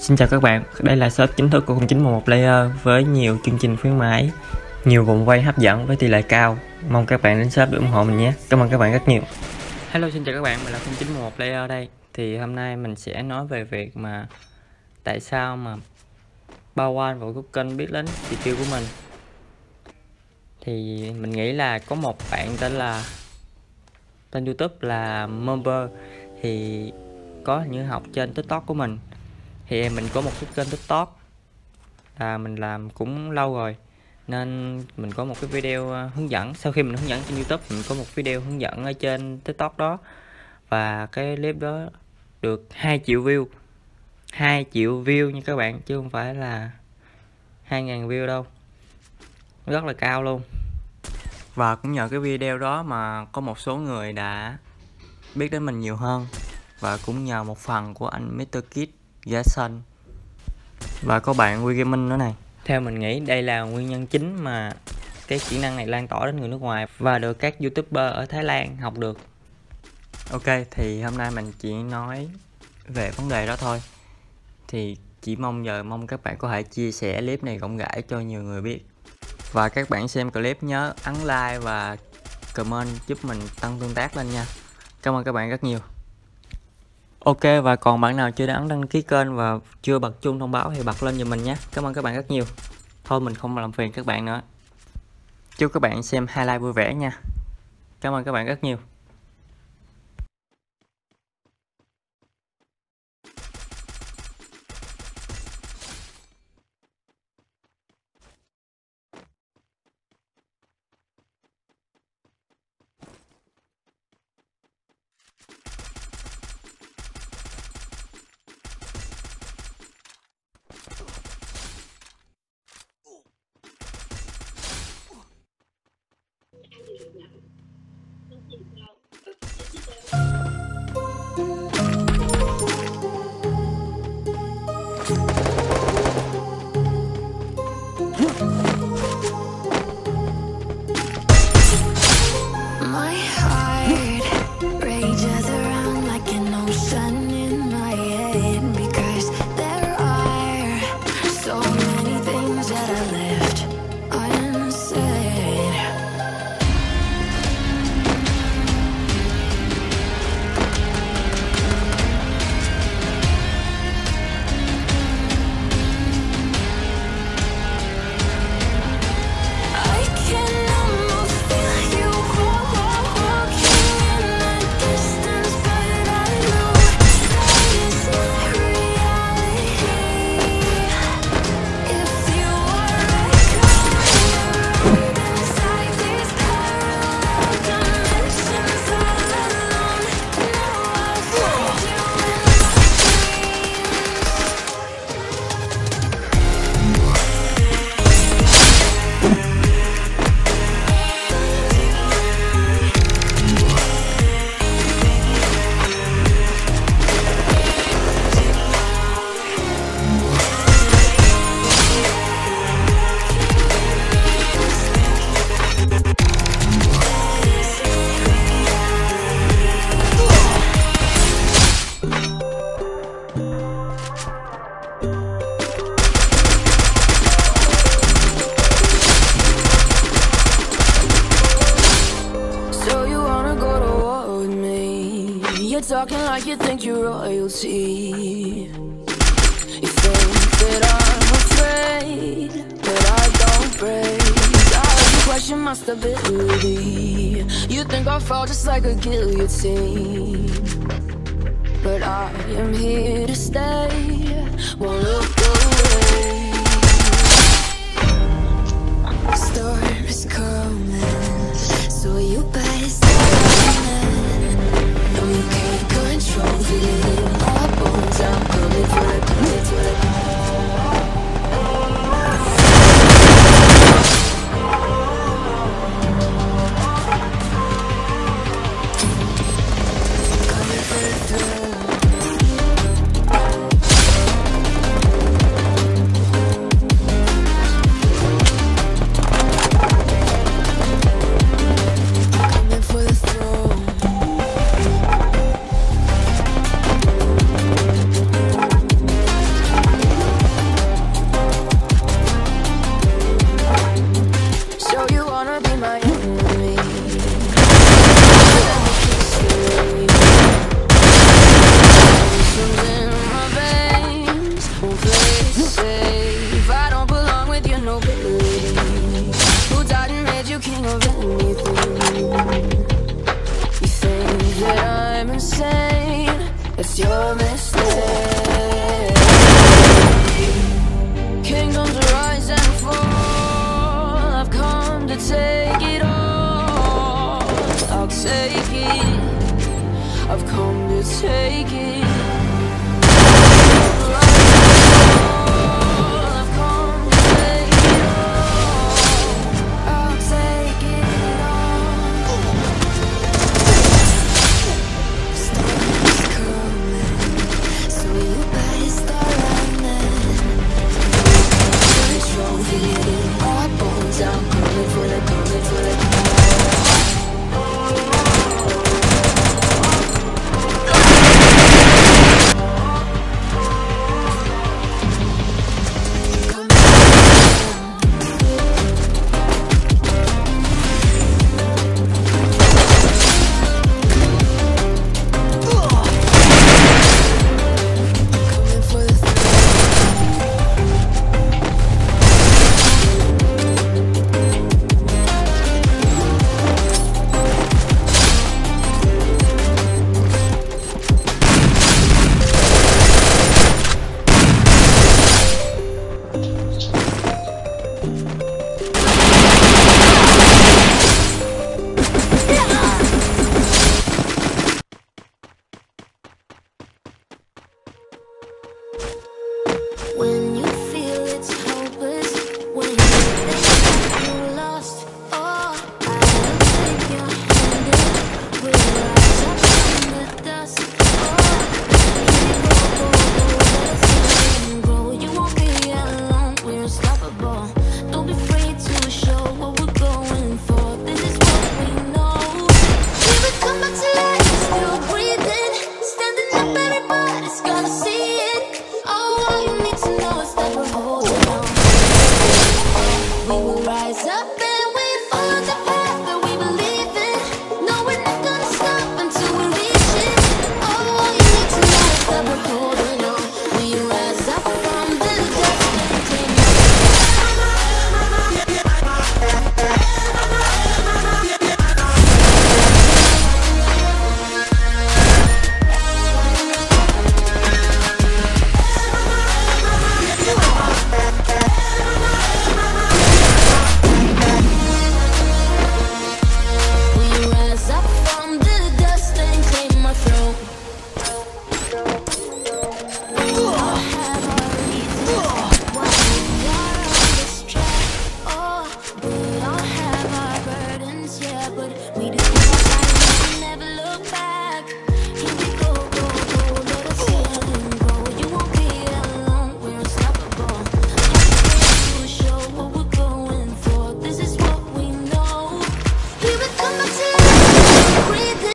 Xin chào các bạn, đây là shop chính thức của 0911 Player với nhiều chương trình khuyến mãi, nhiều vòng quay hấp dẫn với tỷ lệ cao. Mong các bạn đến shop để ủng hộ mình nhé. Cảm ơn các bạn rất nhiều. Hello, xin chào các bạn, mình là 0911 Player đây. Thì hôm nay mình sẽ nói về việc mà tại sao mà Bao và Google biết đến chỉ tiêu của mình. Thì mình nghĩ là có một bạn tên YouTube là Member thì có những học trên TikTok của mình. Thì mình có một cái kênh TikTok là mình làm cũng lâu rồi, nên mình có một cái video hướng dẫn. Sau khi mình hướng dẫn trên YouTube, mình có một video hướng dẫn ở trên TikTok đó, và cái clip đó được 2 triệu view. 2 triệu view nha các bạn, chứ không phải là 2.000 view đâu, rất là cao luôn. Và cũng nhờ cái video đó mà có một số người đã biết đến mình nhiều hơn, và cũng nhờ một phần của anh Mr. Kid Jason và có bạn We Gaming nữa này. Theo mình nghĩ đây là nguyên nhân chính mà cái kỹ năng này lan tỏa đến người nước ngoài và được các YouTuber ở Thái Lan học được. Ok, thì hôm nay mình chỉ nói về vấn đề đó thôi. Thì chỉ mong các bạn có thể chia sẻ clip này rộng rãi cho nhiều người biết. Và các bạn xem clip nhớ ấn like và comment giúp mình tăng tương tác lên nha. Cảm ơn các bạn rất nhiều. Ok, và còn bạn nào chưa đã ấn đăng ký kênh và chưa bật chuông thông báo thì bật lên giùm mình nhé. Cảm ơn các bạn rất nhiều. Thôi mình không làm phiền các bạn nữa. Chúc các bạn xem highlight vui vẻ nha. Cảm ơn các bạn rất nhiều. Talking like you think you're royalty. You think that I'm afraid, but I don't break. I heard you question my stability. You think I'll fall just like a guillotine, but I am here to stay.